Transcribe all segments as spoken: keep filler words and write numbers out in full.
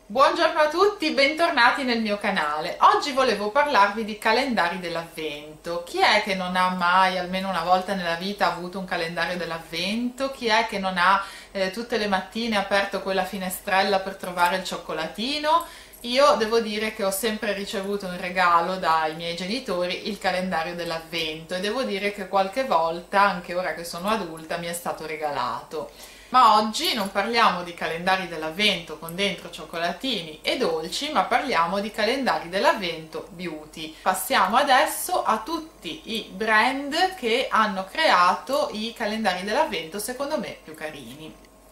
Buongiorno a tutti, bentornati nel mio canale. Oggi volevo parlarvi di calendari dell'avvento. Chi è che non ha mai, almeno una volta nella vita, avuto un calendario dell'avvento? Chi è che non ha eh, tutte le mattine aperto quella finestrella per trovare il cioccolatino? Io devo dire che ho sempre ricevuto in regalo dai miei genitori il calendario dell'avvento e devo dire che qualche volta, anche ora che sono adulta, mi è stato regalato. Ma oggi non parliamo di calendari dell'avvento con dentro cioccolatini e dolci, ma parliamo di calendari dell'avvento beauty. Passiamo adesso a tutti i brand che hanno creato i calendari dell'avvento secondo me più carini.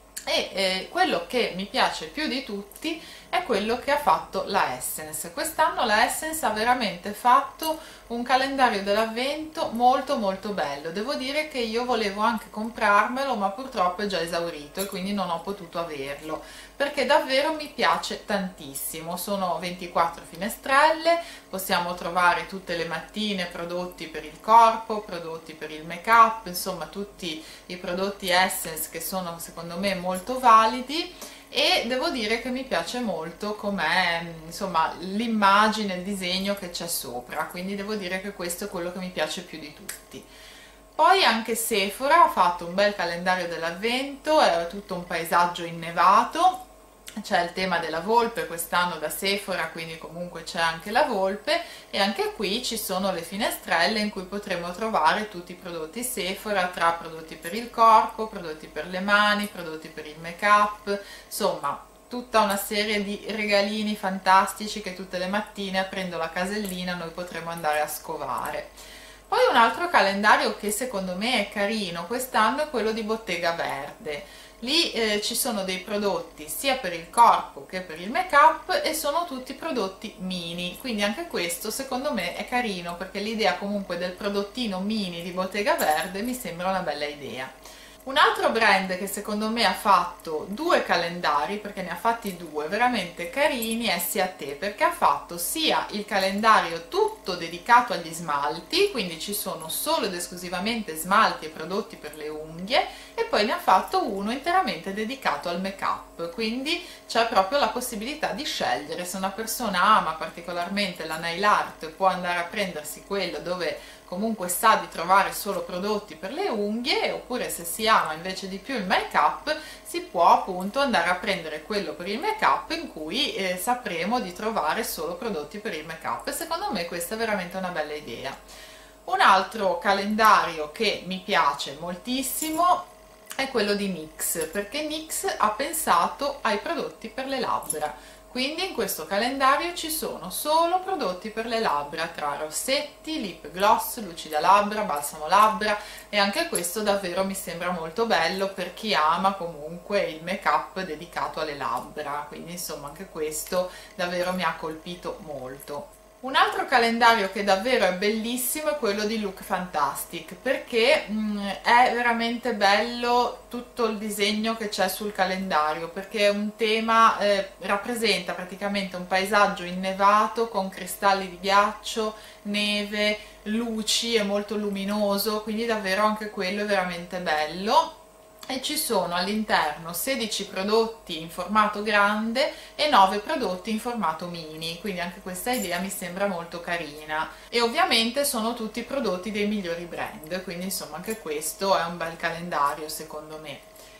E eh, quello che mi piace più di tutti è quello che ha fatto la Essence. Quest'anno la Essence ha veramente fatto un calendario dell'avvento molto molto bello. Devo dire che io volevo anche comprarmelo, ma purtroppo è già esaurito e quindi non ho potuto averlo, perché davvero mi piace tantissimo. Sono ventiquattro finestrelle, possiamo trovare tutte le mattine prodotti per il corpo, prodotti per il make up, insomma tutti i prodotti Essence che sono secondo me molto validi. E devo dire che mi piace molto com'è, insomma, l'immagine, il disegno che c'è sopra, quindi devo dire che questo è quello che mi piace più di tutti. Poi anche Sephora ha fatto un bel calendario dell'avvento, è tutto un paesaggio innevato. C'è il tema della volpe quest'anno da Sephora, quindi comunque c'è anche la volpe, e anche qui ci sono le finestrelle in cui potremo trovare tutti i prodotti Sephora, tra prodotti per il corpo, prodotti per le mani, prodotti per il make up, insomma tutta una serie di regalini fantastici che tutte le mattine, aprendo la casellina, noi potremo andare a scovare. Poi un altro calendario che secondo me è carino quest'anno è quello di Bottega Verde. Lì eh, ci sono dei prodotti sia per il corpo che per il make up e sono tutti prodotti mini, quindi anche questo secondo me è carino, perché l'idea comunque del prodottino mini di Bottega Verde mi sembra una bella idea. Un altro brand che secondo me ha fatto due calendari, perché ne ha fatti due veramente carini, è Ciate, perché ha fatto sia il calendario tutto dedicato agli smalti, quindi ci sono solo ed esclusivamente smalti e prodotti per le unghie, e poi ne ha fatto uno interamente dedicato al make up, quindi c'è proprio la possibilità di scegliere. Se una persona ama particolarmente la nail art, può andare a prendersi quello dove comunque sa di trovare solo prodotti per le unghie, oppure se si ama invece di più il make up, si può appunto andare a prendere quello per il make up in cui eh, sapremo di trovare solo prodotti per il make up, e secondo me questa è veramente una bella idea. Un altro calendario che mi piace moltissimo è quello di NYX, perché NYX ha pensato ai prodotti per le labbra. Quindi in questo calendario ci sono solo prodotti per le labbra, tra rossetti, lip gloss, lucida labbra, balsamo labbra, e anche questo davvero mi sembra molto bello per chi ama comunque il make up dedicato alle labbra, quindi insomma anche questo davvero mi ha colpito molto. Un altro calendario che davvero è bellissimo è quello di Look Fantastic, perché mh, è veramente bello tutto il disegno che c'è sul calendario, perché è un tema, eh, rappresenta praticamente un paesaggio innevato con cristalli di ghiaccio, neve, luci, è molto luminoso, quindi davvero anche quello è veramente bello. E ci sono all'interno sedici prodotti in formato grande e nove prodotti in formato mini, quindi anche questa idea mi sembra molto carina, e ovviamente sono tutti prodotti dei migliori brand, quindi insomma anche questo è un bel calendario secondo me.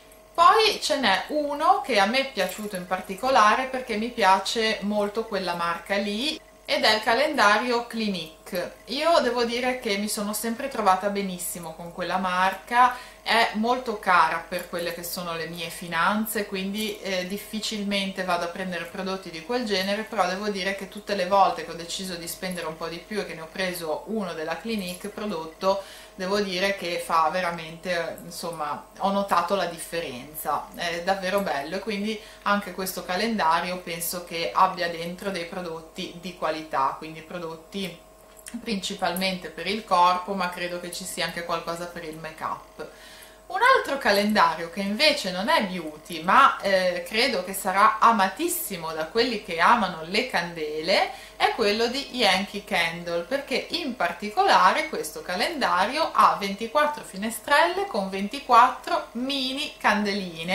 Poi ce n'è uno che a me è piaciuto in particolare perché mi piace molto quella marca lì, ed è il calendario Clinique. Io devo dire che mi sono sempre trovata benissimo con quella marca, è molto cara per quelle che sono le mie finanze, quindi eh, difficilmente vado a prendere prodotti di quel genere, però devo dire che tutte le volte che ho deciso di spendere un po' di più e che ne ho preso uno della Clinique prodotto, devo dire che fa veramente, insomma, ho notato la differenza, è davvero bello, e quindi anche questo calendario penso che abbia dentro dei prodotti di qualità, quindi prodotti principalmente per il corpo, ma credo che ci sia anche qualcosa per il make up. Un altro calendario che invece non è beauty, ma eh, credo che sarà amatissimo da quelli che amano le candele, è quello di Yankee Candle, perché in particolare questo calendario ha ventiquattro finestrelle con ventiquattro mini candeline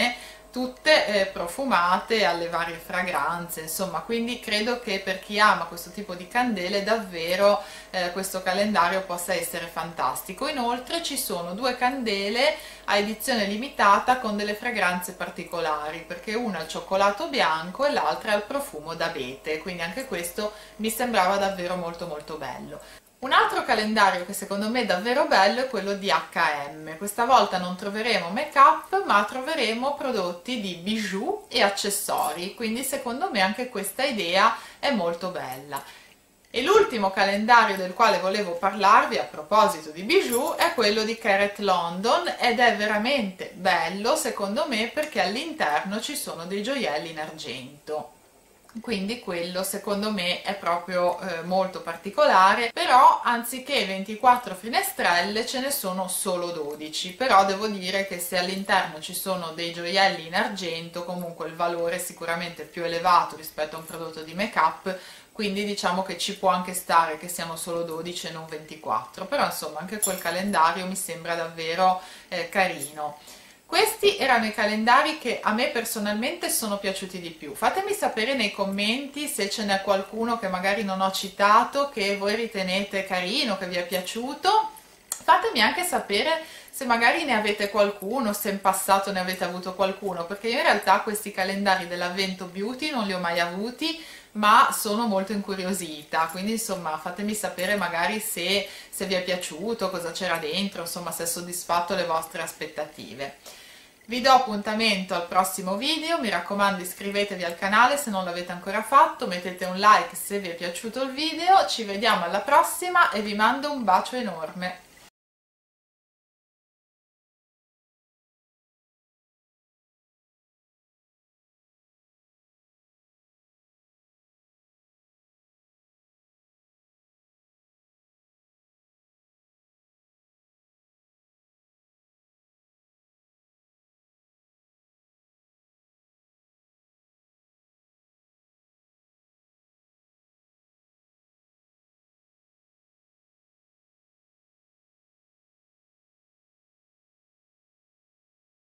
tutte eh, profumate alle varie fragranze, insomma, quindi credo che per chi ama questo tipo di candele davvero eh, questo calendario possa essere fantastico. Inoltre ci sono due candele a edizione limitata con delle fragranze particolari, perché una è al cioccolato bianco e l'altra è al profumo d'abete, quindi anche questo mi sembrava davvero molto molto bello. Un altro calendario che secondo me è davvero bello è quello di acca emme. Questa volta non troveremo make up, ma troveremo prodotti di bijou e accessori, quindi secondo me anche questa idea è molto bella. E l'ultimo calendario del quale volevo parlarvi a proposito di bijou è quello di Carrot London, ed è veramente bello secondo me perché all'interno ci sono dei gioielli in argento. Quindi quello secondo me è proprio eh, molto particolare, però anziché ventiquattro finestrelle ce ne sono solo dodici, però devo dire che se all'interno ci sono dei gioielli in argento comunque il valore è sicuramente più elevato rispetto a un prodotto di make up, quindi diciamo che ci può anche stare che siano solo dodici e non ventiquattro, però insomma anche quel calendario mi sembra davvero eh, carino. Questi erano i calendari che a me personalmente sono piaciuti di più. Fatemi sapere nei commenti se ce n'è qualcuno che magari non ho citato, che voi ritenete carino, che vi è piaciuto. Fatemi anche sapere se magari ne avete qualcuno, se in passato ne avete avuto qualcuno, perché io in realtà questi calendari dell'Avvento Beauty non li ho mai avuti, ma sono molto incuriosita, quindi insomma fatemi sapere magari se, se vi è piaciuto, cosa c'era dentro, insomma se ha soddisfatto le vostre aspettative. Vi do appuntamento al prossimo video, mi raccomando iscrivetevi al canale se non l'avete ancora fatto, mettete un like se vi è piaciuto il video, ci vediamo alla prossima e vi mando un bacio enorme.